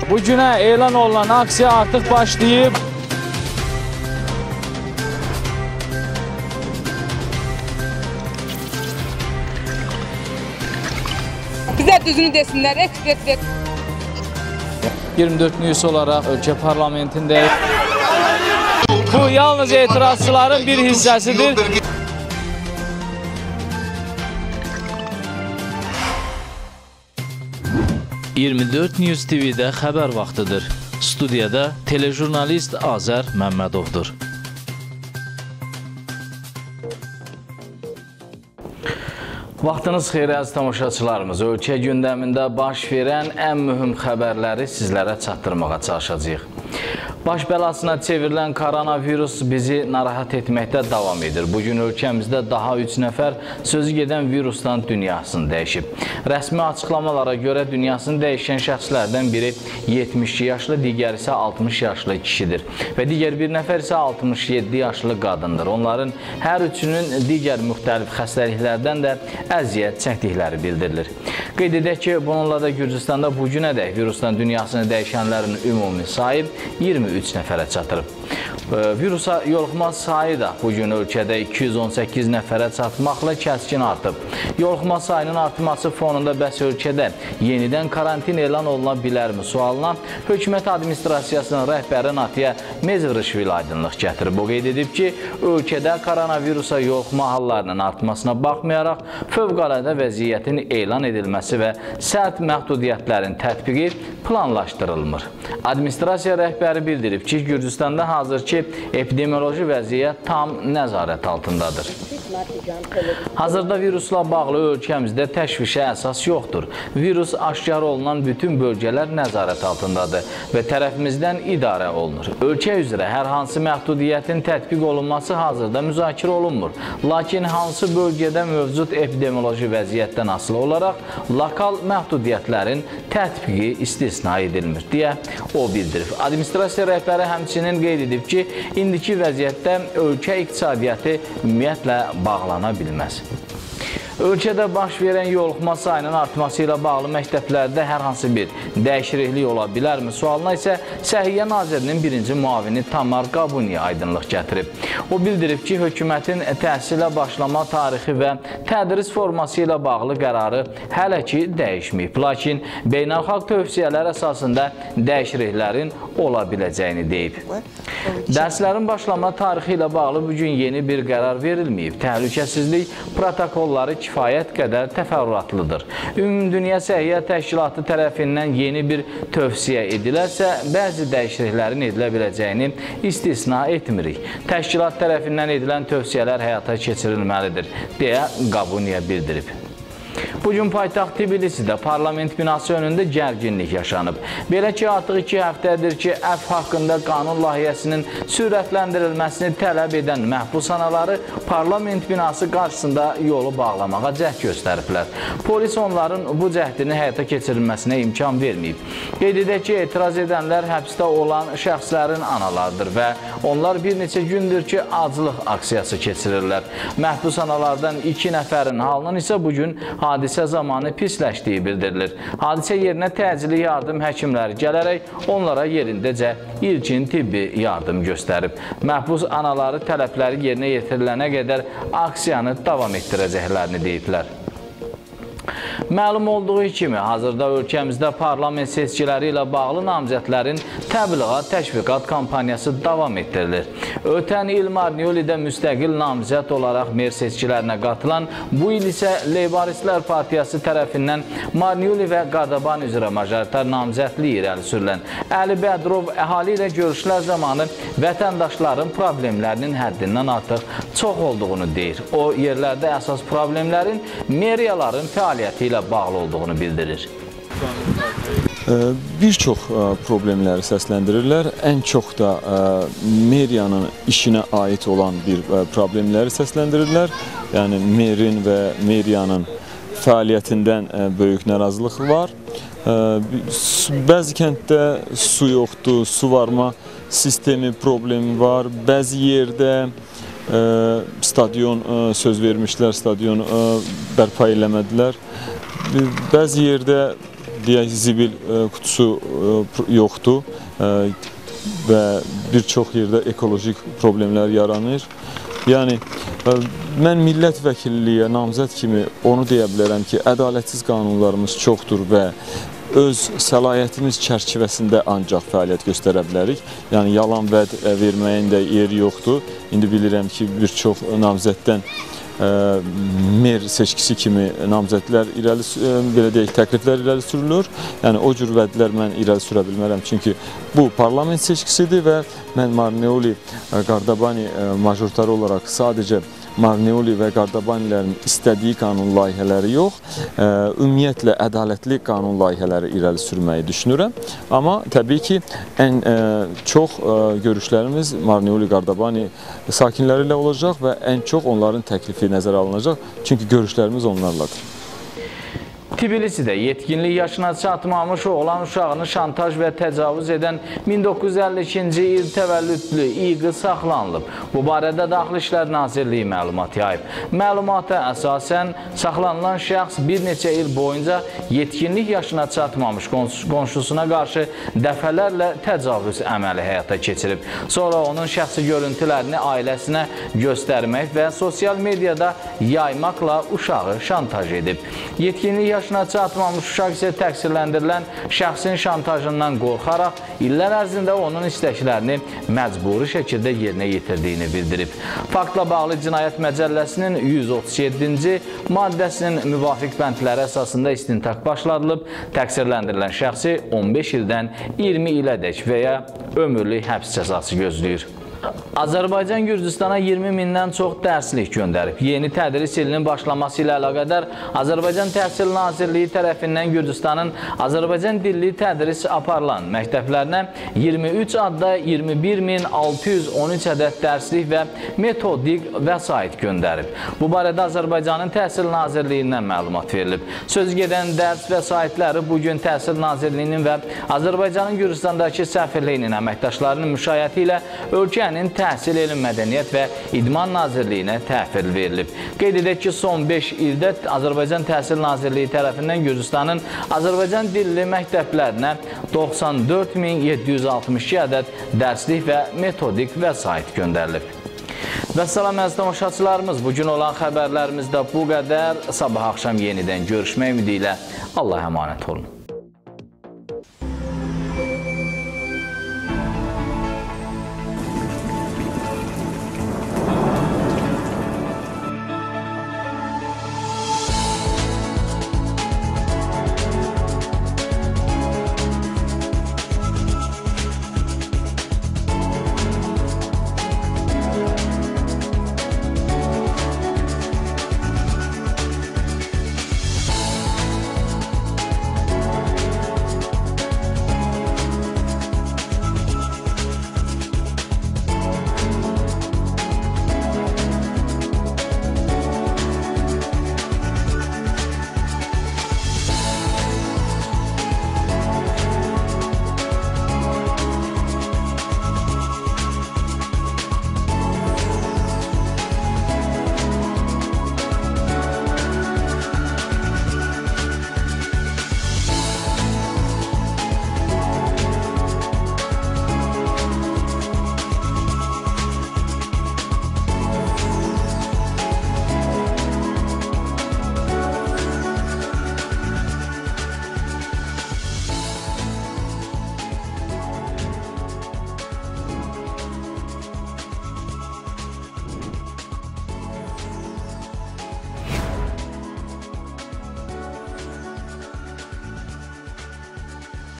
Bu günə elan olunan aksiya artıq başlayıb. Bizə düzünü desinlər, ekspert. 24 News olaraq ölkə parlamentindəyik. Bu yalnız etirazçıların bir hissəsidir. ...24 News TV-də xəbər vaxtıdır. Studiyada telejurnalist Azər Məmmədovdur. Vaxtınız xeyir əziz tamaşaçılarımız. Ölkə gündəmində baş verən ən mühüm xəbərləri sizlərə çatdırmağa çalışacağıq. Baş bəlasına çevrilən koronavirus bizi narahat etməkdə davam edir. Bugün ölkəmizdə daha 3 nəfər sözü gedən virusdan dünyasını dəyişib. Rəsmi açıqlamalara görə dünyasını dəyişən şəxslərdən biri 72 yaşlı, digər isə 60 yaşlı kişidir. Və digər bir nəfər isə 67 yaşlı qadındır. Onların hər üçünün digər müxtəlif xəstəliklərdən də əziyyət çəkdikləri bildirilir. Qeyd edək ki, bununla da Gürcüstanda bugünədək virusdan dünyasını dəyişənlərin ümumi sayı 23 nəfərə çatırıb. Virusa yoluxma sayı da bugün ölkədə 218 nəfərə çatmaqla kəskin artıb. Yoluxma sayının artması fonunda bəs ölkədə yenidən karantin elan oluna bilərmi sualına hökumət administrasiyasının rəhbəri Natiya Mezvrişvili aydınlıq gətirib. O qeyd edib ki, ölkədə koronavirusa yoluxma hallarının artmasına baxmayaraq fövqəladə vəziyyətin elan edilməsi və sərt məhdudiyyətlərin tətbiqi planlaşdırılmır. Administrasiya rəhbəri bildirib ki, Gürcüstanda hazırki epidemioloji vəziyyət tam nəzarət altındadır. Hazırda virusla bağlı ölkəmizdə təşvişə əsas yoxdur. Virus aşkar olunan bütün bölgələr nəzarət altındadır və tərəfimizdən idarə olunur. Ölkə üzrə hər hansı məhdudiyyətin tətbiq olunması hazırda müzakirə olunmur. Lakin hansı bölgədə mövcud epidemioloji vəziyyətdən asılı olaraq lokal məhdudiyyətlərin tətbiqi istisna edilmir, deyə o bildirib. Administrasiya rəhbəri həmçinin qeyd edib ki, indiki vəziyyətdə ölkə iqtisadiyyatı ümumiyyətlə bağlana bilməz. Ölkədə baş verən yoluxma sayının artması ilə bağlı məktəblərdə hər hansı bir dəyişiklik ola bilərmi sualına isə Səhiyyə Nazirinin birinci müavini Tamar Qabuniya aydınlıq gətirib. O bildirib ki, hökumətin təhsilə başlama tarixi və tədris forması ilə bağlı qərarı hələ ki dəyişməyib. Lakin beynəlxalq tövsiyələr əsasında dəyişikliklərin ola biləcəyini deyib. Dərslərin başlama tarixi ilə bağlı bugün yeni bir qərar verilməyib. Təhlükəsizlik protokolları kifayət qədər təfərrüatlıdır. Ümumdünya Səhiyyə Təşkilatı tərəfindən yeni bir tövsiyə edilərsə, bəzi dəyişikliklərin edilə biləcəyini istisna etmirik. Təşkilat tərəfindən edilən tövsiyələr həyata keçirilməlidir, deyə Qabuniya bildirib. Bugün paytaxt Tbilisidə parlament binası önündə gərginlik yaşanıb. Belə ki, artıq 2 həftədir ki, əfv haqqında qanun layihəsinin sürətləndirilməsini tələb edən məhbusxanaları parlament binası qarşısında yolu bağlamağa cəhd göstəriblər. Polis onların bu cəhdini həyata keçirilməsinə imkan verməyib. Qeyd edək ki, etiraz edənlər həbsdə olan şəxslərin analarıdır və onlar bir neçə gündür ki, aclıq aksiyası keçirirlər. Məhbusxanalardan 2 nəfərin halının isə bugün hadisə zamanı pisləşdiyi bildirilir. Hadisə yerinə təcili yardım həkimləri gələrək onlara yerindəcə ilkin tibbi yardım göstərib. Məhbus anaları tələbləri yerinə yetirilənə qədər aksiyanı davam etdirəcəklərini deyiblər. Məlum olduğu kimi, hazırda ölkəmizdə parlament seçkiləri ilə bağlı namizədlərin təbliğat, təşviqat kampaniyası davam etdirilir. Ötən il Marniolidə müstəqil namizəd olaraq mer seçkilərinə qatılan, bu il isə Leybaristlər Partiyası tərəfindən Marnioli və Qardaban üzrə majoritar namizədliyi irəli sürülən Əli Bədrov əhali ilə görüşlər zamanı vətəndaşların problemlərinin həddindən artıq çox olduğunu deyir. O, yerlərdə əsas problemlərin meriyaların fəaliyyəti ilə bağlı olduğunu bildirir. Bir çox problemləri səsləndirirlər. Ən çox da meriyanın işinə aid olan bir problemləri səsləndirirlər. Yəni, merin və meriyanın fəaliyyətindən böyük narazılıq var. Bəzi kənddə su yoxdur, su varma sistemi problemi var. Bəzi yerdə stadion söz vermişlər, stadion bərpa eləmədilər. Bəzi yerdə deyək, zibil qutusu yoxdur və bir çox yerdə ekolojik problemlər yaranır. Yəni, mən millət vəkilliyə namzəd kimi onu deyə bilərəm ki, ədalətsiz qanunlarımız çoxdur və öz səlahiyyətimiz çərçivəsində ancaq fəaliyyət göstərə bilərik. Yəni, yalan vəd verməyin də yeri yoxdur. İndi bilirəm ki, bir çox namzəddən mer seçkisi kimi namzədlər belə deyək, təkliflər irəli sürülür. Yəni, o cür vədlər mən irəli sürə bilmərəm. Çünki bu parlament seçkisidir və mən Marneoli, Qardabani majoritarı olaraq sadəcə Marneoli və Qardabanilərin istədiyi qanun layihələri yox, ümumiyyətlə ədalətli qanun layihələri irəli sürməyi düşünürəm. Amma təbii ki, ən çox görüşlərimiz Marneoli, Qardabani sakinləri ilə olacaq və ən çox onların təklifi nəzərə alınacaq. Çünki görüşlərimiz onlarladır. Tbilisidə yetkinlik yaşına çatmamış oğlan uşağını şantaj və təcavüz edən 1952-ci il təvəllüdlü İqı saxlanılıb. Bu barədə Daxili İşlər Nazirliyi məlumat yayıb. Məlumata əsasən saxlanılan şəxs bir neçə il boyunca yetkinlik yaşına çatmamış qonşusuna qarşı dəfələrlə təcavüz əməli həyata keçirib. Sonra onun şəxsi görüntülərini ailəsinə göstərmək və sosial mediada yaymaqla uşağı şantaj edib. Yetkinlik yaşına çatmamış uşaq isə təqsirləndirilən şəxsin şantajından qorxaraq illər ərzində onun istəklərini məcburi şəkildə yerinə yetirdiyini bildirib. Faktla bağlı Cinayət Məcəlləsinin 137-ci maddəsinin müvafiq bəndləri əsasında istintaq başladılıb, təqsirləndirilən şəxsi 15 ildən 20 ilədək və ya ömürlük həbs cəzası gözləyir. Azərbaycan Gürcüstana 20 mindən çox dərslik göndərib. Yeni tədris ilinin başlaması ilə əlaqədar Azərbaycan Təhsil Nazirliyi tərəfindən Gürcüstanın Azərbaycan dilli tədris aparılan məktəblərinə 23 adda 21.613 ədəd dərslik və metodik vəsait göndərib. Bu barədə Azərbaycanın Təhsil Nazirliyindən məlumat verilib. Söz gedən dərs vəsaitləri bugün Təhsil Nazirliyinin və Azərbaycanın Gürcüstandakı səfirliyinin əməkdaşlarının müşayiəti ilə ölkənin Təhsil, Elm, Mədəniyyət və İdman Nazirliyinə təhvil verilib. Qeyd edək ki, son 5 ildə Azərbaycan Təhsil Nazirliyi tərəfindən Gürcüstanın Azərbaycan dilli məktəblərinə 94.762 ədəd dərslik və metodik vəsait göndərilib. Və salam əziz tamaşaçılarımız, bugün olan xəbərlərimizdə bu qədər. Sabah axşam yenidən görüşmək ümidi ilə Allah'a əmanət olun.